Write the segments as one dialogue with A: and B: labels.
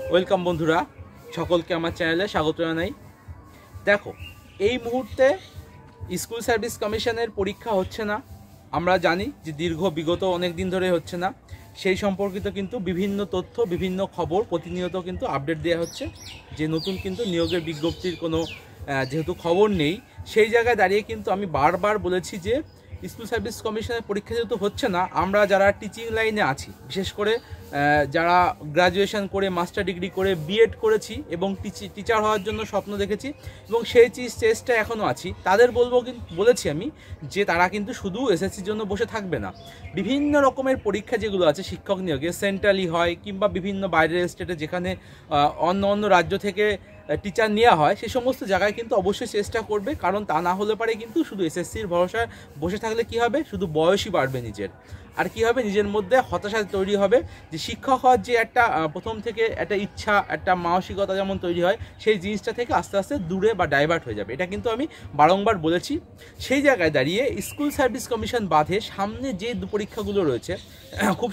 A: Welcome বন্ধুরা, সকলকে আমার চ্যানেলে স্বাগত জানাই। দেখো, এই মুহূর্তে স্কুল সার্ভিস কমিশনের পরীক্ষা হচ্ছে না। আমরা জানি যে বিগত অনেক দিন ধরে হচ্ছে না। সেই সম্পর্কিত কিন্তু বিভিন্ন তথ্য, বিভিন্ন খবর প্রতিনিয়ত কিন্তু আপডেট দেওয়া হচ্ছে যে নতুন কিন্তু নিয়োগের বিজ্ঞপ্তির কোনো যেহেতু খবর নেই, সেই জায়গায় দাঁড়িয়ে কিন্তু আমি বারবার বলেছি যে স্কুল সার্ভিস কমিশনের পরীক্ষা যেহেতু হচ্ছে না, আমরা যারা টিচিং লাইনে আছি, বিশেষ করে যারা গ্র্যাজুয়েশন করে মাস্টার ডিগ্রি করে বিএড করেছি এবং টিচার হওয়ার জন্য স্বপ্ন দেখেছি এবং সেই চেষ্টা এখনও আছি, তাদের বলেছি আমি যে তারা কিন্তু শুধু এসএসসির জন্য বসে থাকবে না। বিভিন্ন রকমের পরীক্ষা যেগুলো আছে শিক্ষক নিয়োগে, সেন্ট্রালি হয় কিংবা বিভিন্ন বাইরের স্টেটে যেখানে অন্য রাজ্য থেকে টিচার নেওয়া হয়, সেই সমস্ত জায়গায় কিন্তু অবশ্যই চেষ্টা করবে। কারণ তা না হলে পারে কিন্তু শুধু এসএসসির ভরসায় বসে থাকলে কি হবে, শুধু বয়সই বাড়বে নিজের, আর কি হবে, নিজের মধ্যে হতাশা তৈরি হবে। যে শিক্ষক হওয়ার যে একটা প্রথম থেকে একটা ইচ্ছা, একটা মানসিকতা যেমন তৈরি হয়, সেই জিনিসটা থেকে আস্তে আস্তে দূরে বা ডাইভার্ট হয়ে যাবে। এটা কিন্তু আমি বারংবার বলেছি। সেই জায়গায় দাঁড়িয়ে স্কুল সার্ভিস কমিশন বাদে সামনে যে পরীক্ষাগুলো রয়েছে খুব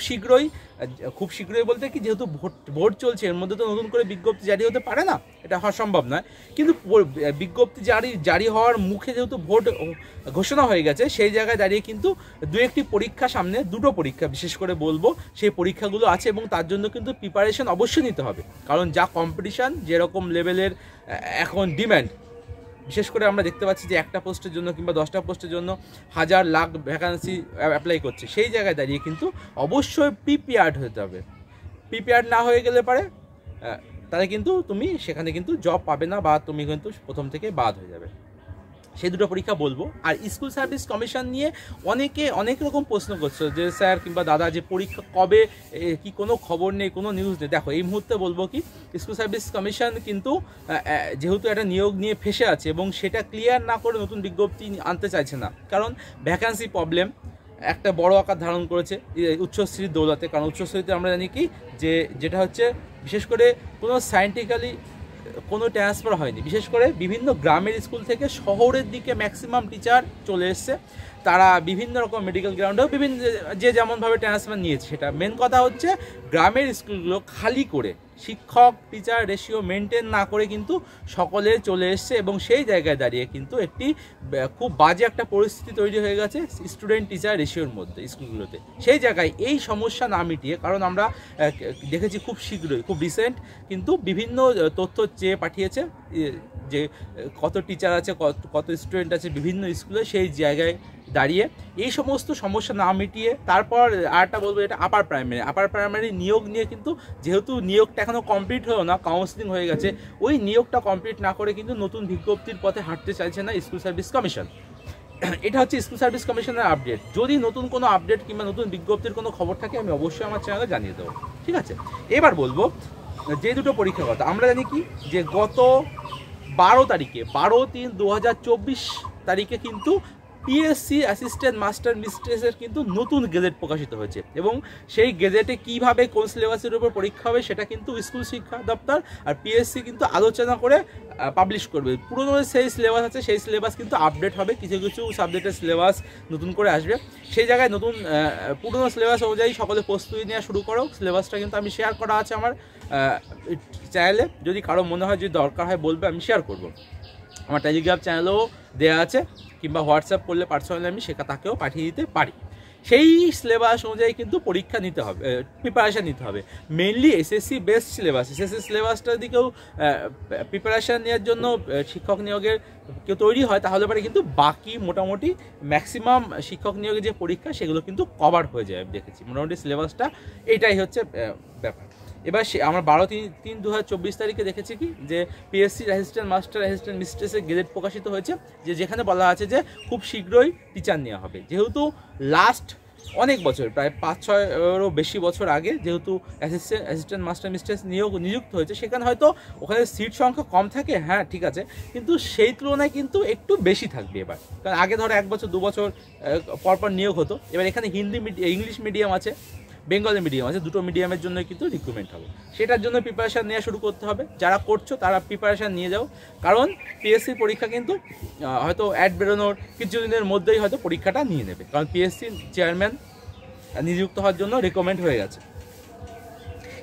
A: শীঘ্রই বলতে কি, যেহেতু ভোট চলছে, এর মধ্যে তো নতুন করে বিজ্ঞপ্তি জারি হতে পারে না, এটা হওয়া সম্ভব নয়। কিন্তু বিজ্ঞপ্তি জারি হওয়ার মুখে যেহেতু ভোট ঘোষণা হয়ে গেছে, সেই জায়গায় দাঁড়িয়ে কিন্তু দু একটি পরীক্ষা, সামনে দুটো পরীক্ষা বিশেষ করে বলবো, সেই পরীক্ষাগুলো আছে এবং তার জন্য কিন্তু প্রিপারেশন অবশ্যই নিতে হবে। কারণ যা কম্পিটিশান, যেরকম লেভেলের এখন ডিম্যান্ড, বিশেষ করে আমরা দেখতে পাচ্ছি যে একটা পোস্টের জন্য কিংবা 10টা পোস্টের জন্য হাজার লাখ ভ্যাকান্সি অ্যাপ্লাই করছে। সেই জায়গায় দাঁড়িয়ে কিন্তু অবশ্যই প্রিপেয়ার্ড হতে হবে। প্রিপেয়ার্ড না হয়ে গেলে পারে তাহলে কিন্তু তুমি সেখানে কিন্তু জব পাবে না, বা তুমি কিন্তু প্রথম থেকে বাদ হয়ে যাবে। সেই দুটো পরীক্ষা বলবো। আর স্কুল সার্ভিস কমিশন নিয়ে অনেকে অনেক রকম প্রশ্ন করছে যে স্যার কিংবা দাদা, যে পরীক্ষা কবে, কি কোনো খবর নেই, কোনো নিউজ নেই। দেখো, এই মুহূর্তে বলবো কি, স্কুল সার্ভিস কমিশন কিন্তু যেহেতু একটা নিয়োগ নিয়ে ফেসে আছে এবং সেটা ক্লিয়ার না করে নতুন বিজ্ঞপ্তি আনতে চাইছে না, কারণ ভ্যাকান্সি প্রবলেম একটা বড় আকার ধারণ করেছে উচ্চশ্রীর দৌলতে। কারণ উচ্চশ্রীতে আমরা জানি কি, যেটা হচ্ছে বিশেষ করে কোনো সায়েন্টিফিক্যালি কোনো ট্রান্সফার হয়নি। বিশেষ করে বিভিন্ন গ্রামের স্কুল থেকে শহরের দিকে ম্যাক্সিমাম টিচার চলে এসছে। তারা বিভিন্ন রকম মেডিকেল গ্রাউন্ডেও বিভিন্ন যে যেমনভাবে ট্রান্সফার নিয়েছে, সেটা মেন কথা হচ্ছে গ্রামের স্কুলগুলো খালি করে শিক্ষক টিচার রেশিও মেনটেন না করে কিন্তু সকলে চলে এসছে এবং সেই জায়গায় দাঁড়িয়ে কিন্তু একটি খুব বাজে একটা পরিস্থিতি তৈরি হয়ে গেছে স্টুডেন্ট টিচার রেশিওর মধ্যে স্কুলগুলোতে। সেই জায়গায় এই সমস্যা না মিটিয়ে, কারণ আমরা দেখেছি খুব শীঘ্রই, খুব রিসেন্ট কিন্তু বিভিন্ন তথ্য চেয়ে পাঠিয়েছে যে কত টিচার আছে, কত স্টুডেন্ট আছে বিভিন্ন স্কুলে। সেই জায়গায় দাঁড়িয়ে এই সমস্ত সমস্যা না মিটিয়ে তারপর আরেকটা বলবো, এটা আপার প্রাইমারি নিয়োগ নিয়ে কিন্তু যেহেতু নিয়োগটা এখনও কমপ্লিট হলো না, কাউন্সিলিং হয়ে গেছে, ওই নিয়োগটা কমপ্লিট না করে কিন্তু নতুন বিজ্ঞপ্তির পথে হাঁটতে চাইছে না স্কুল সার্ভিস কমিশন। এটা হচ্ছে স্কুল সার্ভিস কমিশনের আপডেট। যদি নতুন কোনো আপডেট কিংবা নতুন বিজ্ঞপ্তির কোনো খবর থাকে, আমি অবশ্যই আমার চ্যানেলে জানিয়ে দেবো, ঠিক আছে? এবার বলবো যে দুটো পরীক্ষার কথা। আমরা জানি কি, যে গত 12/3/2024 তারিখে কিন্তু পিএসসি অ্যাসিস্ট্যান্ট মাস্টার মিস্ট্রেসের কিন্তু নতুন গেজেট প্রকাশিত হয়েছে এবং সেই গেজেটে কীভাবে কোন সিলেবাসের উপর পরীক্ষা হবে সেটা কিন্তু স্কুল শিক্ষা দপ্তর আর পিএসসি কিন্তু আলোচনা করে পাবলিশ করবে। পুরনো সেই সিলেবাস আছে, সেই সিলেবাস কিন্তু আপডেট হবে, কিছু কিছু সাবজেক্টের সিলেবাস নতুন করে আসবে। সেই জায়গায় নতুন পুরনো সিলেবাস অনুযায়ী সকলে প্রস্তুতি নেওয়া শুরু করো। সিলেবাসটা কিন্তু আমি শেয়ার করা আছে আমার চ্যানেলে, যদি কারো মনে হয় যদি দরকার হয় বলবে, আমি শেয়ার করব। আমার টেলিগ্রাম চ্যানেলেও দেওয়া আছে, কিংবা হোয়াটসঅ্যাপ করলে পার্সোনালি আমি তাকেও পাঠিয়ে দিতে পারি। সেই সিলেবাস অনুযায়ী কিন্তু পরীক্ষা নিতে হবে, প্রিপারেশান নিতে হবে। Mainly SSC best syllabus, SSC সিলেবাসটার দিকেও প্রিপারেশান নেওয়ার জন্য শিক্ষক নিয়োগের কেউ তৈরি হয়, তাহলে পরে কিন্তু বাকি মোটামুটি ম্যাক্সিমাম শিক্ষক নিয়োগের যে পরীক্ষা সেগুলো কিন্তু কভার হয়ে যায়। আমি দেখেছি মোটামুটি সিলেবাসটা এইটাই হচ্ছে ব্যাপার। এবার আমরা 12/3/2024 তারিখে দেখেছি কি, যে পিএসসি অ্যাসিস্ট্যান্ট মাস্টার অ্যাসিস্ট্যান্ট মিস্ট্রেসের গেজেট প্রকাশিত হয়েছে, যেখানে বলা আছে যে খুব শীঘ্রই টিচার নেওয়া হবে। যেহেতু লাস্ট অনেক বছর, প্রায় 5-6-এরও বেশি বছর আগে যেহেতু অ্যাসিস্ট্যান্ট মাস্টার মিস্ট্রেস নিযুক্ত হয়েছে, সেখানে হয়তো ওখানে সিট সংখ্যা কম থাকে, হ্যাঁ ঠিক আছে, কিন্তু সেই তুলনায় কিন্তু একটু বেশি থাকবে এবার। কারণ আগে ধরো 1 বছর 2 বছর পরপর নিয়োগ হতো, এবার এখানে ইংলিশ মিডিয়াম আছে, বেঙ্গলি মিডিয়াম আছে, দুটো মিডিয়ামের জন্য কিন্তু রিক্রুটমেন্ট হবে। সেটার জন্য প্রিপারেশান নেওয়া শুরু করতে হবে। যারা করছো তারা প্রিপারেশান নিয়ে যাও, কারণ পিএসসির পরীক্ষা কিন্তু হয়তো অ্যাড বেরোনোর কিছুদিনের মধ্যেই হয়তো পরীক্ষাটা নিয়ে নেবে, কারণ পিএসসি চেয়ারম্যান নিযুক্ত হওয়ার জন্য রেকমেন্ড হয়ে গেছে।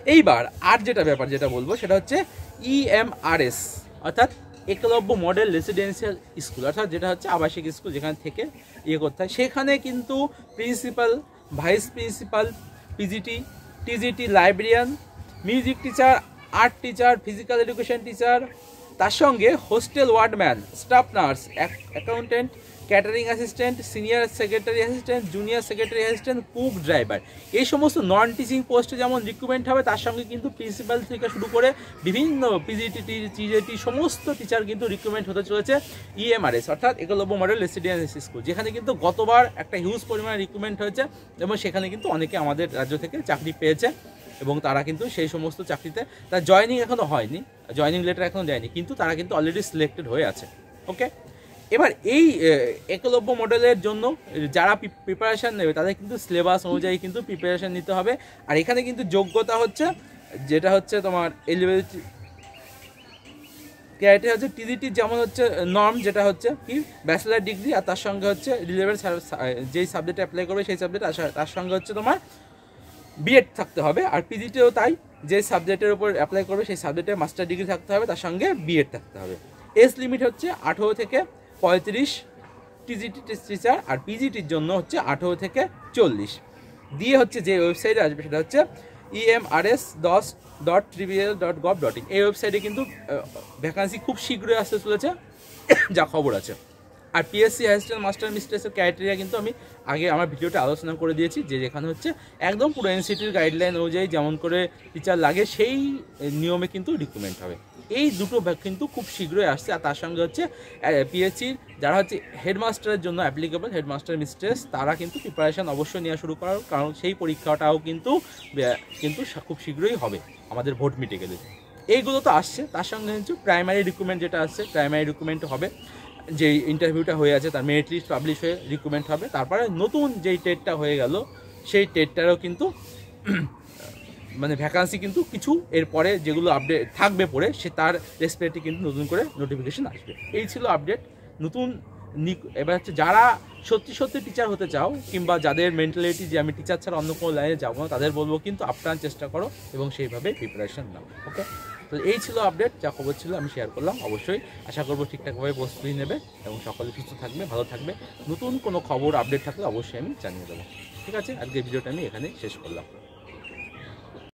A: এইবার আর যেটা ব্যাপার যেটা বলবো সেটা হচ্ছে EMRS, অর্থাৎ একলব্য মডেল রেসিডেন্সিয়াল স্কুল, অর্থাৎ যেটা হচ্ছে আবাসিক স্কুল যেখানে থেকে করতে হয়। সেখানে কিন্তু principal, vice principal, PGT, TGT, librarian, music teacher, art teacher, physical education teacher, তার সঙ্গে hostel wardman, staff nurse, accountant, catering assistant, senior secretary assistant, junior secretary assistant, cook, driver, এই সমস্ত নন টিচিং পোস্টে যেমন রিক্রুটমেন্ট হবে, তার সঙ্গে কিন্তু প্রিন্সিপাল থেকে শুরু করে বিভিন্ন পিজিটি, টিজেটি সমস্ত টিচার কিন্তু রিক্রুটমেন্ট হতে চলেছে EMRS, অর্থাৎ একলব্য মডেল রেসিডেন্সিয়াল স্কুল, যেখানে কিন্তু গতবার একটা হিউজ পরিমাণে রিক্রুটমেন্ট হয়েছে এবং সেখানে কিন্তু অনেকে আমাদের রাজ্য থেকে চাকরি পেয়েছে এবং তারা কিন্তু সেই সমস্ত চাকরিতে তার জয়েনিং এখনও হয়নি, জয়েনিং লেটার এখনও দেয়নি, কিন্তু তারা কিন্তু অলরেডি সিলেক্টেড হয়ে আছে। ওকে, এবার এই একলব্য মডেলের জন্য যারা প্রিপারেশান নেবে তাদের কিন্তু সিলেবাস অনুযায়ী কিন্তু প্রিপারেশান নিতে হবে। আর এখানে কিন্তু যোগ্যতা হচ্ছে যেটা হচ্ছে তোমার এলিজিবিলিটি ক্রাইটেরিয়া হচ্ছে টিজিটির যেমন হচ্ছে নর্ম, যেটা হচ্ছে কি ব্যাচেলার ডিগ্রি, আর তার সঙ্গে হচ্ছে রিলেভেন্ট যেই সাবজেক্টে অ্যাপ্লাই করবে সেই সাবজেক্ট, তার সঙ্গে হচ্ছে তোমার বিএড থাকতে হবে। আর পিজিটিও তাই, যে সাবজেক্টের উপর অ্যাপ্লাই করবে সেই সাবজেক্টে মাস্টার ডিগ্রি থাকতে হবে, তার সঙ্গে বিএড থাকতে হবে। এজ লিমিট হচ্ছে 18 থেকে 35 টিজিটি টিচার, আর পিজিটির জন্য হচ্ছে 18 থেকে 40। দিয়ে হচ্ছে যে ওয়েবসাইটে আসবে সেটা হচ্ছে EMRS10.tribl.gov.in। এই ওয়েবসাইটে কিন্তু ভ্যাকান্সি খুব শীঘ্রই আসতে চলেছে যা খবর আছে। আর পিএসসি অ্যাসিস্ট্যান্ট মাস্টার মিস্ট্রেসের ক্রাইটেরিয়া কিন্তু আমি আগে আমার ভিডিওতে আলোচনা করে দিয়েছি, যে যেখানে হচ্ছে একদম পুরো এনসিটির গাইডলাইন অনুযায়ী যেমন করে টিচার লাগে সেই নিয়মে কিন্তু রিক্রুটমেন্ট হবে। এই দুটো কিন্তু খুব শীঘ্রই আসছে। আর তার সঙ্গে হচ্ছে পিএসসির যারা হচ্ছে হেডমাস্টারের জন্য অ্যাপ্লিকেবল, হেডমাস্টার মিস্ট্রেস, তারা কিন্তু প্রিপারেশান অবশ্যই নেওয়া শুরু করার, কারণ সেই পরীক্ষাটাও কিন্তু খুব শীঘ্রই হবে আমাদের ভোট মিটে গেলে। এইগুলো তো আসছে, তার সঙ্গে হচ্ছে প্রাইমারি রিক্রুটমেন্ট যেটা আসছে, প্রাইমারি রিক্রুটমেন্ট হবে, যে ইন্টারভিউটা হয়ে আছে তার মেরিট লিস্ট পাবলিশ হয়ে রিক্রুটমেন্ট হবে। তারপরে নতুন যেই টেটটা হয়ে গেল সেই টেটটারও কিন্তু মানে ভ্যাকান্সি কিন্তু কিছু এরপরে যেগুলো আপডেট থাকবে পরে সে তার রেসপেক্টে কিন্তু নতুন করে নোটিফিকেশন আসবে। এই ছিল আপডেট নতুন। এবার হচ্ছে যারা সত্যি সত্যি টিচার হতে চাও, কিংবা যাদের মেন্টালিটি যে আমি টিচার ছাড়া অন্য কোনো লাইনে যাবো না, তাদের বলবো কিন্তু আপ্রাণ চেষ্টা করো এবং সেইভাবে প্রিপারেশন নাও। ওকে, তো এই ছিল আপডেট, যা খবর ছিল আমি শেয়ার করলাম। অবশ্যই আশা করবো ঠিকঠাকভাবে প্রস্তুতি নেবে এবং সকলে সুস্থ থাকবে, ভালো থাকবে। নতুন কোনো খবর আপডেট থাকলে অবশ্যই আমি জানিয়ে দেবো। ঠিক আছে, আজকে ভিডিওটা আমি এখানে শেষ করলাম।